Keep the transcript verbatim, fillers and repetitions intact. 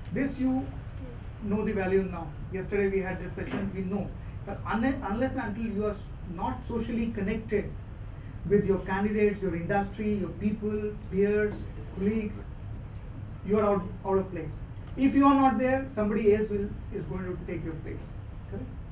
This you know the value now. Yesterday we had this session, we know. But unless and until you are not socially connected with your candidates, your industry, your people, peers, colleagues, you are out, out of place. If you are not there, somebody else will is going to take your place. Correct?